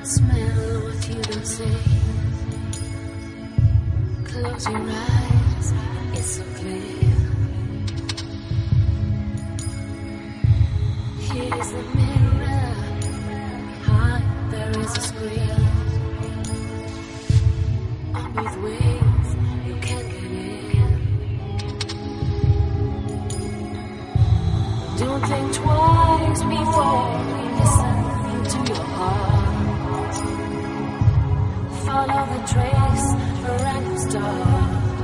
smell what you don't say. Close your eyes, it's so clear. Here's the mirror, behind there is a screen. On both ways, you can't get in. Don't think twice before you listen to your heart. Follow the trace, a random star.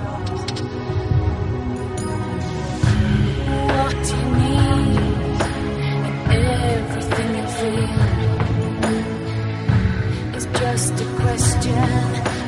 What you need and everything you feel is just a question